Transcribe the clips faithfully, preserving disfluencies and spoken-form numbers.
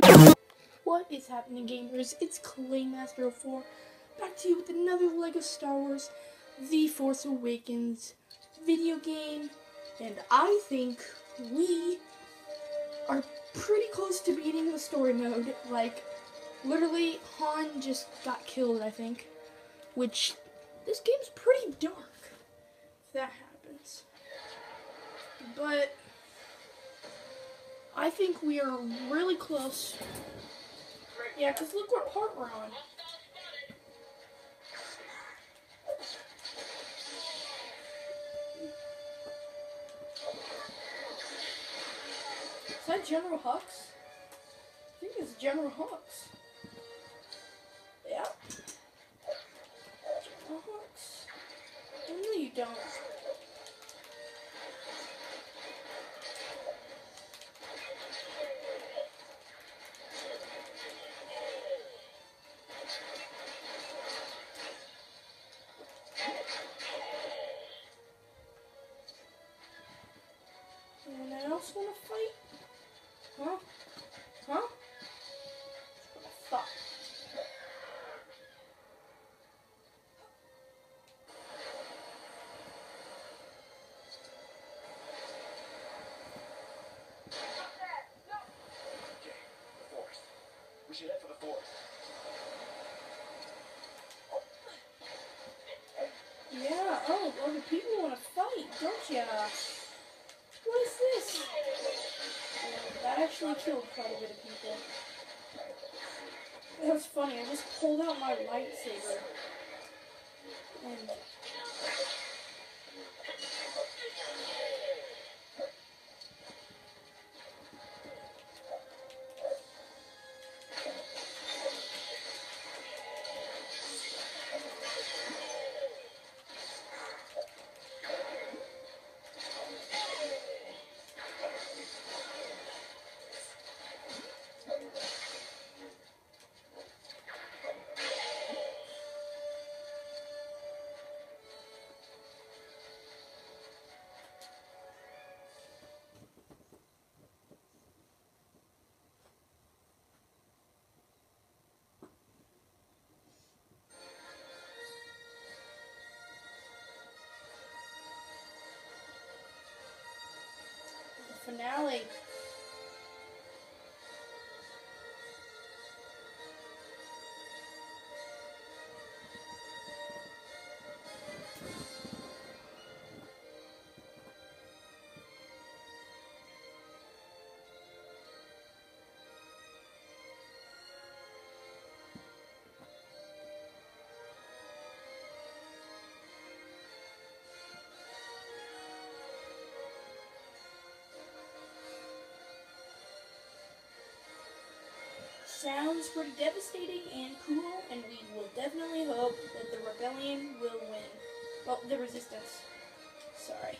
What is happening, gamers? It's Claymaster oh four, back to you with another LEGO Star Wars The Force Awakens video game, and I think we are pretty close to beating the story mode. Like, literally, Han just got killed, I think, which, this game's pretty dark, if that happens. But I think we are really close. Yeah, because look what part we're on. Is that General Hux? I think it's General Hux. Yeah. General Hux. Oh, no, you don't. Anyone else want to fight? Huh? Huh? What I thought. Okay, the forest. We should head for the forest. Yeah, oh, other people want to fight, don't ya? What is this? Yeah, that actually killed quite a bit of people. That was funny, I just pulled out my lightsaber. And... finale. Sounds pretty devastating and cool, and we will definitely hope that the rebellion will win. Well, the resistance. Sorry.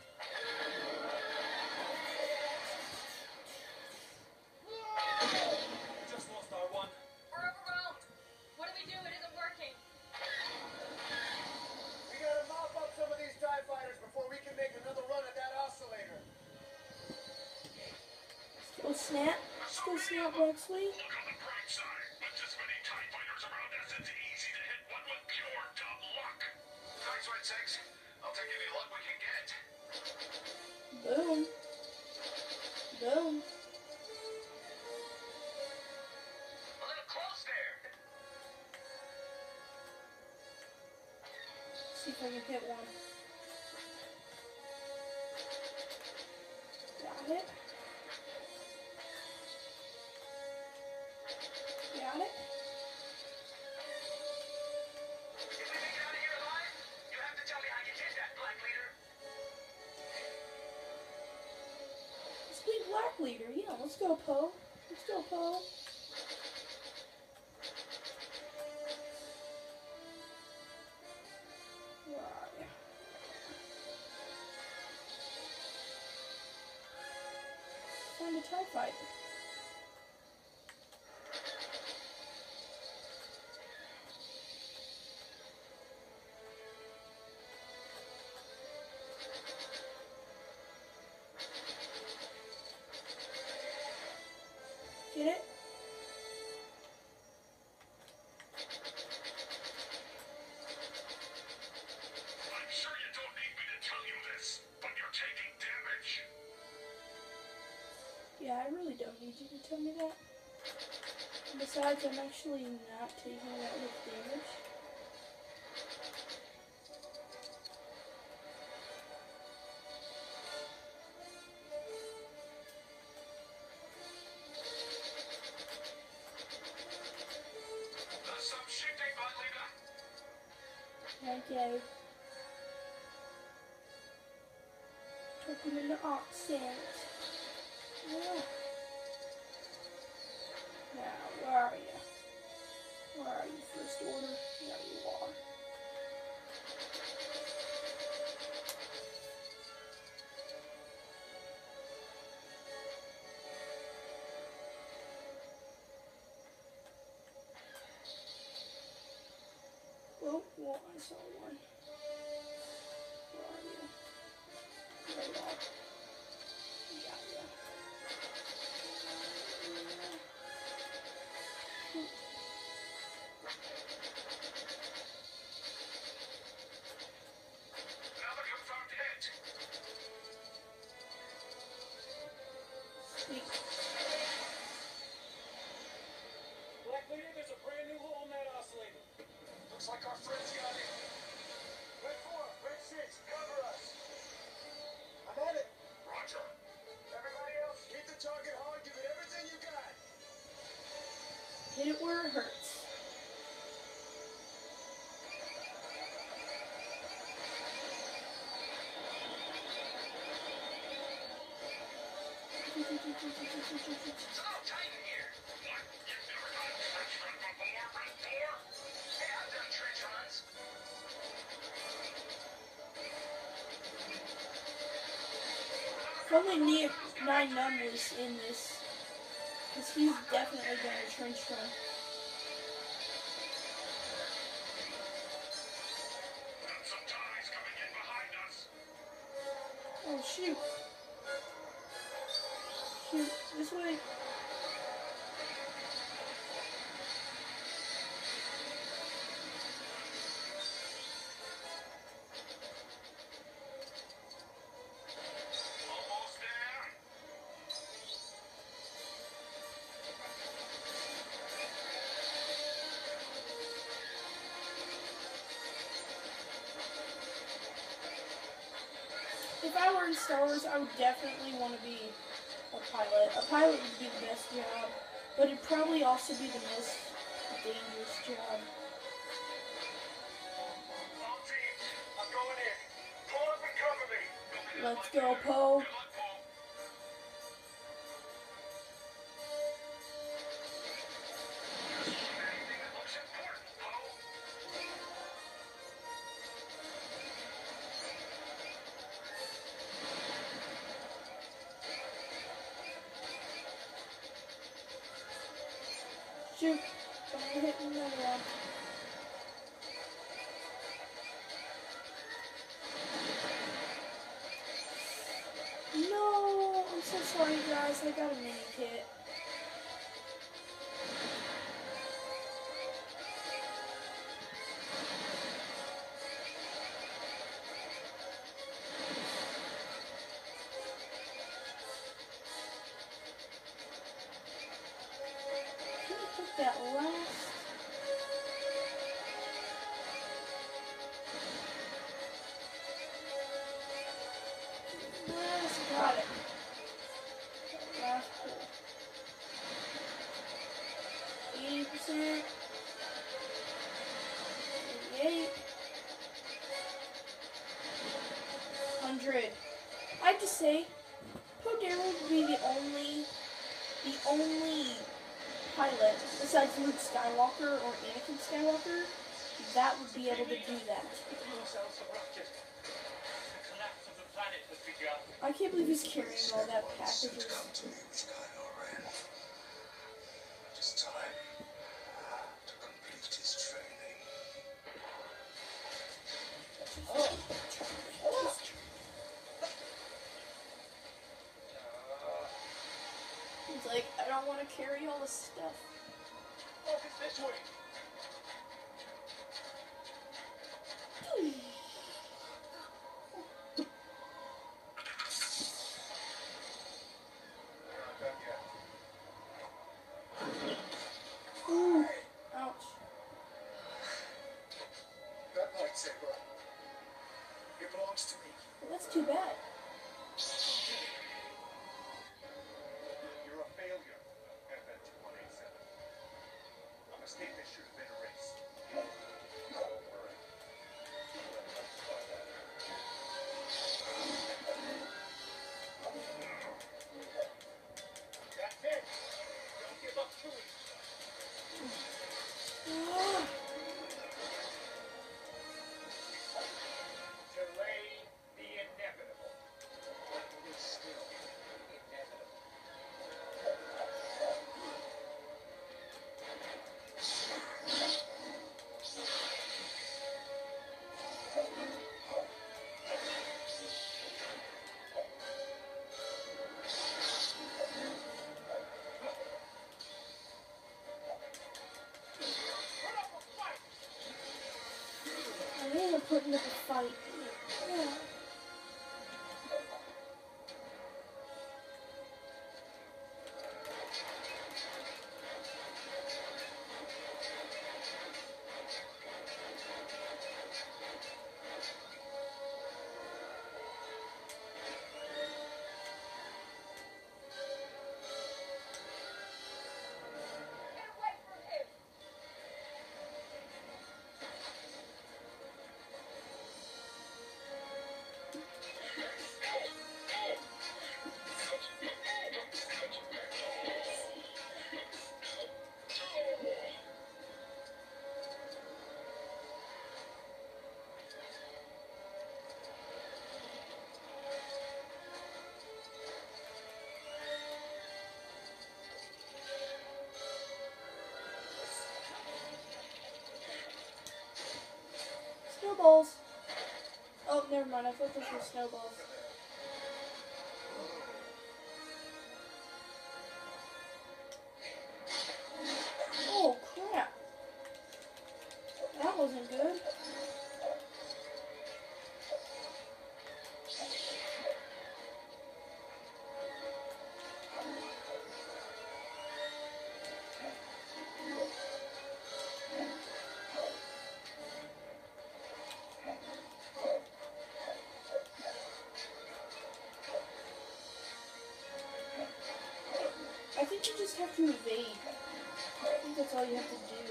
Just lost our one. We're overwhelmed. What do we do? It isn't working. We gotta mop up some of these TIE fighters before we can make another run at that oscillator. Go snap. Go snap, Rexley. Look on the bright side. With this many TIE fighters around us, it's easy to hit one with pure dumb luck. Thanks, Red Six. I'll take any luck we can get. Boom. Boom. A little close there. See if I can hit one. Got it. Got it. If we make it out of here alive, you have to tell me how you did that, Black Leader. Let's be Black Leader. Yeah, let's go, Poe. Let's go, Poe. Where are you? Found a TIE fighter. Get it? Yeah, I really don't need you to tell me that. Besides, I'm actually not taking that much damage. That's some shitty, Butlina. Okay. Took him into accent. Yeah. Now, where are you? Where are you, First Order? There you are. Oh, well, I saw one. Where are you? There you are. Got ya. Another confirmed hit. Sweet. Black Leader, there's a brand new hole in that oscillator. Looks like our friends got it. Red four, red six, cover us. I'm on it. Roger. Everybody else, hit the target hard. Give it everything you got. Hit it where it hurts. It's a little tight in here. What? You've never done a trench run before, Red Four? Hey, I've done trench runs. If only Neo Nine Num was in this, because he's definitely done a trench run. Got some ties coming in behind us. Oh shoot. Shoot, this way. Almost there. If I were in Star Wars, I would definitely want to be a pilot. A pilot would be the best job, but it'd probably also be the most dangerous job. All teams, I'm going in. Pull up and cover me. Let's go, Poe. Good luck, Paul. Anything that looks important, Poe. Shoot. Don't hit another one. No, I'm so sorry, guys. I got a mini kit. Put that last. Last, got it. Last pull. eighty percent. eighty-eight. one hundred. I have to say, Poe Dameron would be the only, the only pilot besides Luke Skywalker or Anakin Skywalker that would be able to do that. Cells erupted. The collapse of the planet was begun. I can't believe he's carrying all that packages. Come to me with Kylo Ren. It is time to complete his training. He's like, I don't want to carry all this stuff. Focus this way. putting up a fight. Yeah. Get away from him! Snowballs. Oh, never mind. I thought those were snowballs. Oh, crap. That wasn't good. I think you just have to evade. I think that's all you have to do.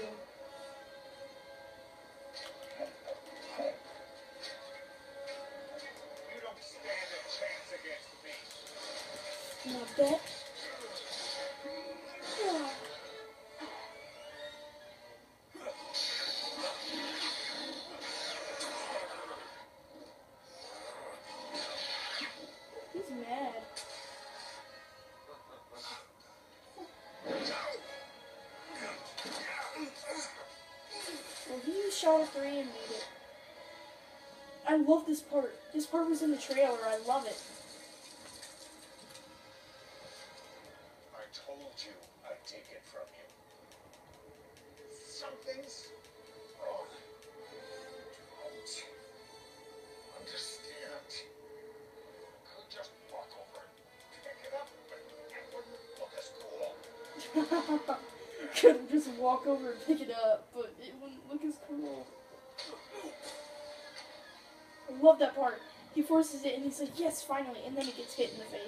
You don't stand a chance against me. You want to bet? Yeah. He's mad. Well, he used Shadow three and beat it. I love this part. This part was in the trailer. I love it. I told you I'd take it from you. Something's wrong. Don't understand. Could just walk over and pick it up, but it wouldn't look as cool. Could just walk over and pick it up, but it wouldn't look as cool. I love that part. He forces it and he's like, yes, finally, and then he gets hit in the face.